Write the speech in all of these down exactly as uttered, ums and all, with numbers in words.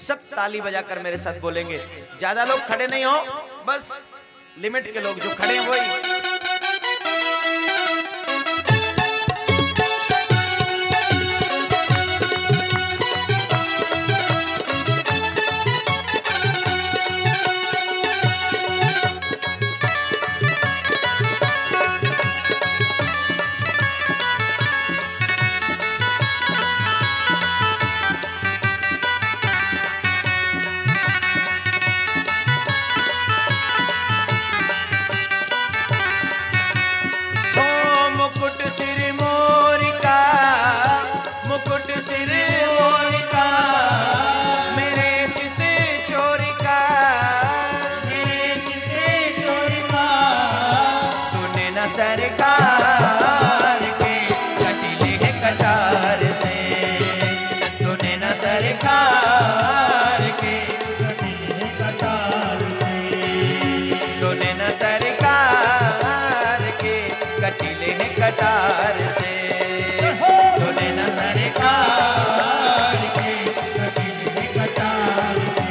सब ताली बजाकर मेरे साथ बोलेंगे। ज्यादा लोग खड़े नहीं हो, बस लिमिट के लोग जो खड़े हैं वही। सरकार के कटिले है कटार से, तूने न सरकार के कटिले है कटार से, तूने न सरकार के कटिले है कटार से, तूने न सरकार के कटिले है कटार से।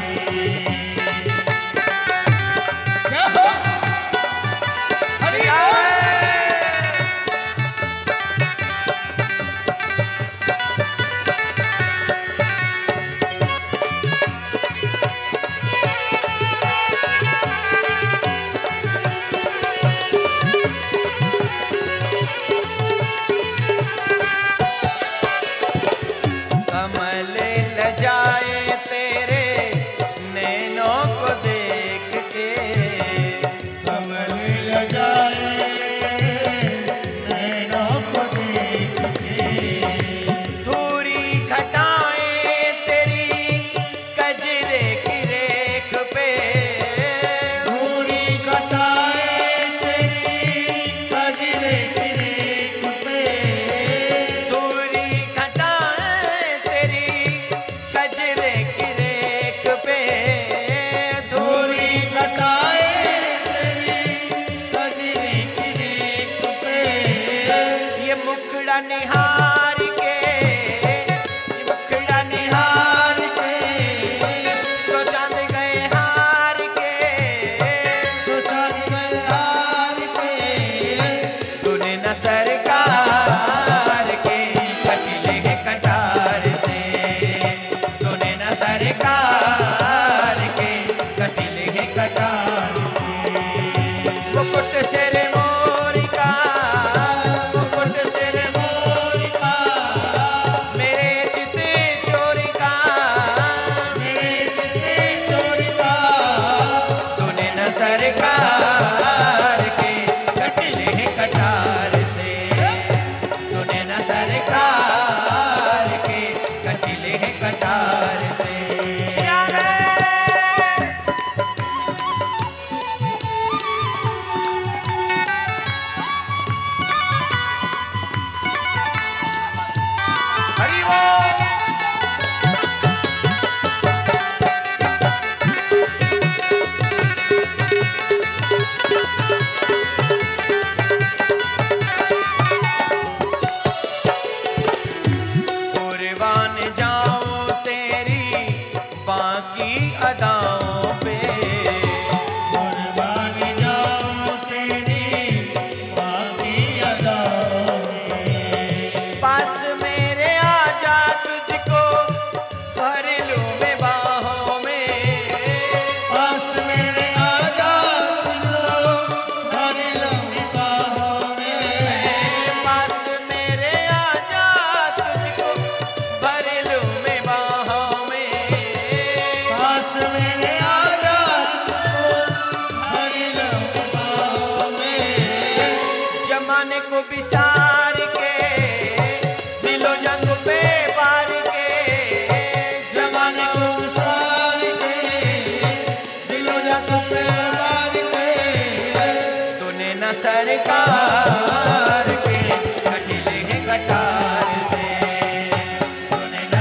निहार के मुखड़ा निहार के सो चांद गए हार के, सो चांद गए हार के, तूने न सरकार के कटिले है कटार से, तूने न सरकार के कटिले है कटार से। मुकुट सिर मोर का, मुकुट सिर सरकार के कटिले है कटार से, तूने न सरकार के कटिले है कटार से। हरि बोल। अदाओं पे कुर्बान जाऊं तेरी बाकी अदाओं पे, पास मेरे आ जा तुझको भर लूं मैं बाहों में, पास मेरे आ जा तुझको भर लूं मैं बाहों में, पास मेरे आ जा तुझको भर लूं मैं बाहों में, मेरे आजा हरि लम्बा में, जमाने को बिसार के दिलो जंग पे बार के, जमाने को बिसार के दिलो जंग पे बार के, तूने न सरकार के कटिले है कटार से, तूने न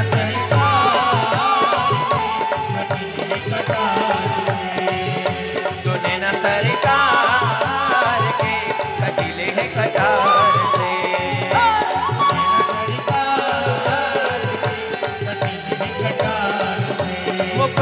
तूने न सरकार के कटिले है कटार से, तूने न सरकार के कटिले है कटार से।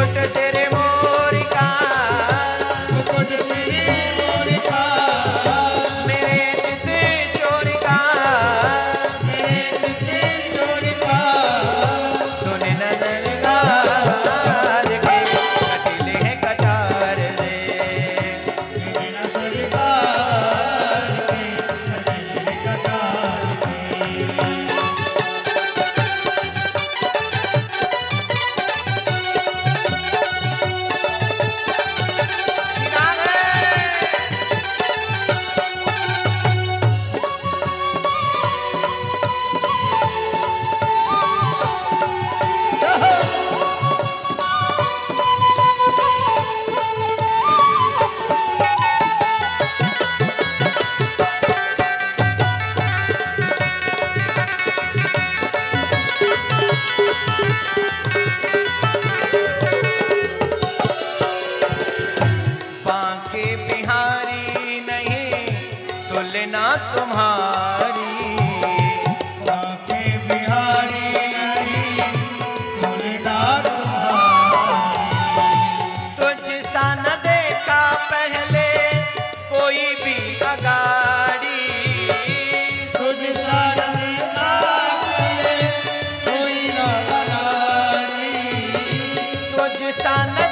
तुम्हारी। बांके बिहारी नहीं तुलना तुम्हारी। तुझसा न देखा पहले कोई भी अगाड़ी। तुझसा न देखा पहले कोई न अगाड़ी। तुझसा न